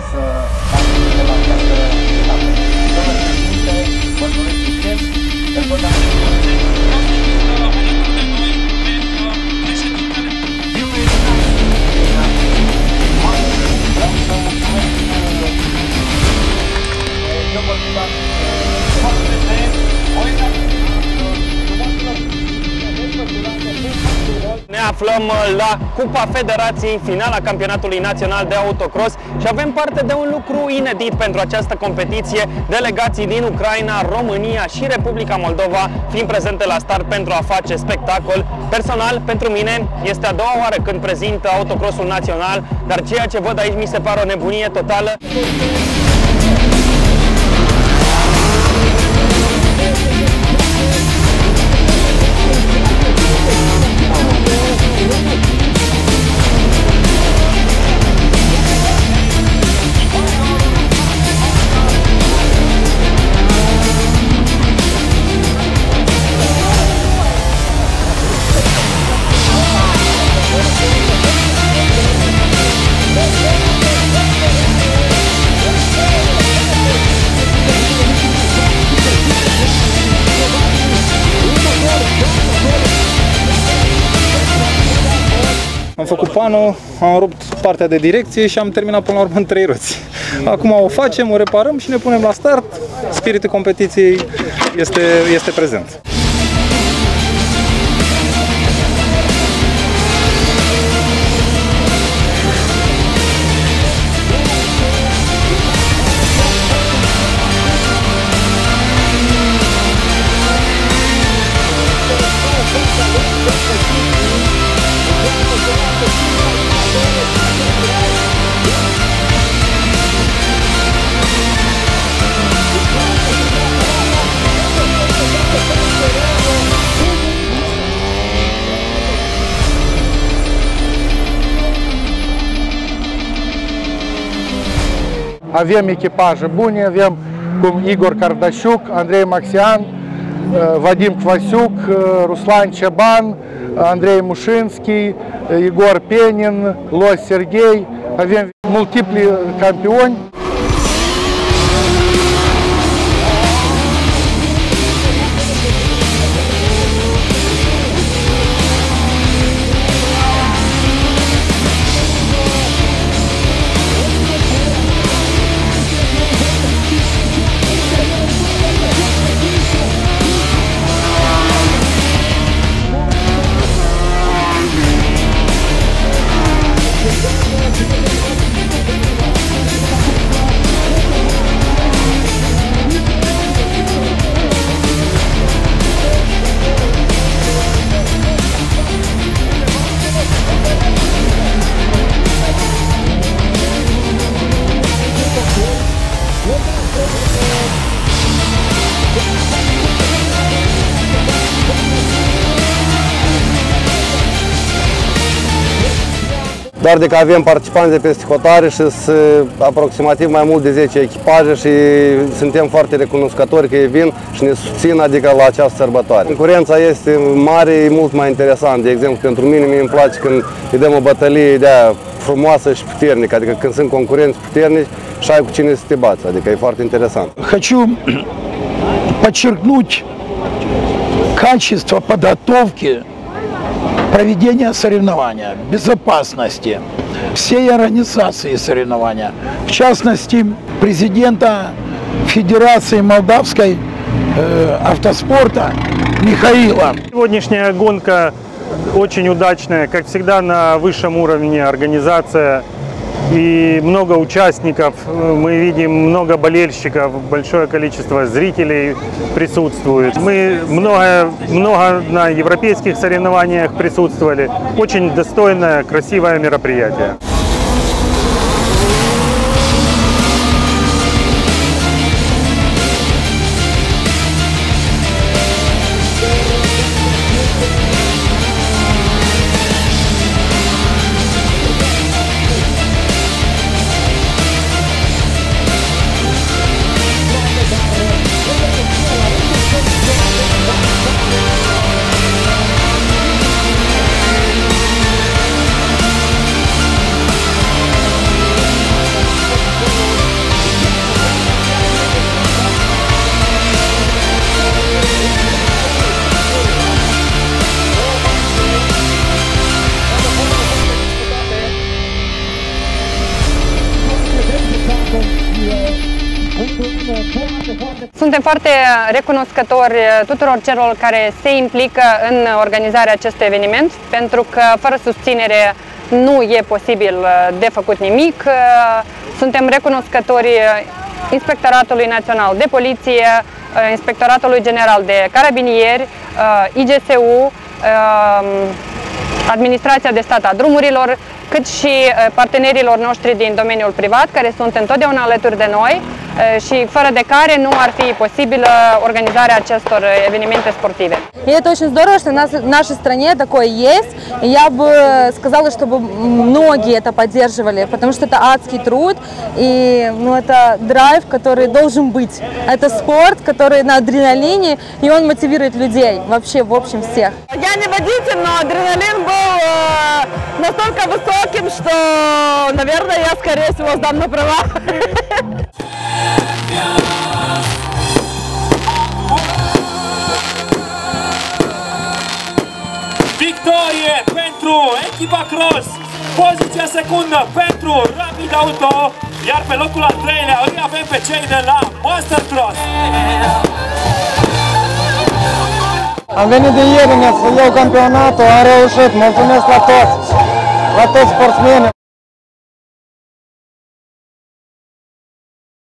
să participe la această etapă. Domnule președinte, vă doresc succes. Ne aflăm la Cupa Federației, finala campionatului național de autocross și avem parte de un lucru inedit pentru această competiție. Delegații din Ucraina, România și Republica Moldova fiind prezente la start pentru a face spectacol. Personal, pentru mine, este a doua oară când prezint autocrossul național, dar ceea ce văd aici mi se pare o nebunie totală. Am făcut panul, am rupt partea de direcție și am terminat până la urmă în 3 roți. Acum o facem, o reparăm și ne punem la start. Spiritul competiției este prezent. Avem echipaje bune, avem cum Igor Kardasiuk, Andrei Maxian, Vadim Kvasiuk, Ruslan Ceban, Andrei Mușinski, Igor Penin, Los Serghei, avem multipli campioni. Doar de că avem participanți de peste hotare și sunt aproximativ mai mult de 10 echipaje și suntem foarte recunoscători că ei vin și ne susțin, adică la această sărbătoare. Concurența este mare, e mult mai interesant. De exemplu, pentru mine îmi place când îi dăm o bătălie de-aia frumoasă și puternică, adică când sunt concurenți puternici și ai cu cine să te bați, adică e foarte interesant. Хочу подчеркнуть качество подготовки проведения соревнования, безопасности всей организации соревнования, в частности президента Федерации Молдавской автоспорта Михаила. Сегодняшняя гонка очень удачная, как всегда на высшем уровне организация и много участников, мы видим много болельщиков, большое количество зрителей присутствует. Мы много на европейских соревнованиях присутствовали. Очень достойное, красивое мероприятие. Suntem foarte recunoscători tuturor celor care se implică în organizarea acestui eveniment, pentru că fără susținere nu e posibil de făcut nimic. Suntem recunoscători Inspectoratului Național de Poliție, Inspectoratului General de Carabinieri, IGSU, Administrația de Stat a Drumurilor, cât și partenerilor noștri din domeniul privat, care sunt întotdeauna alături de noi și fără de care nu ar fi posibilă organizarea acestor evenimente sportive. И это очень здорово, что в нашей стране такое есть. Я бы сказала, чтобы многие это поддерживали, потому что это адский труд, и это драйв, который должен быть. Это спорт, который на адреналине, и он мотивирует людей, вообще, в общем, всех. Я не водитель, но адреналин был настолько высоким, что, наверное, я, скорее всего, сдам на права. Victorie pentru echipa Cross, poziția secundă pentru Rapid Auto, iar pe locul al treilea îi avem pe cei de la Master Cross. Am venit de ieri să iau campionatul, am reușit, mulțumesc la toți sportsmenii.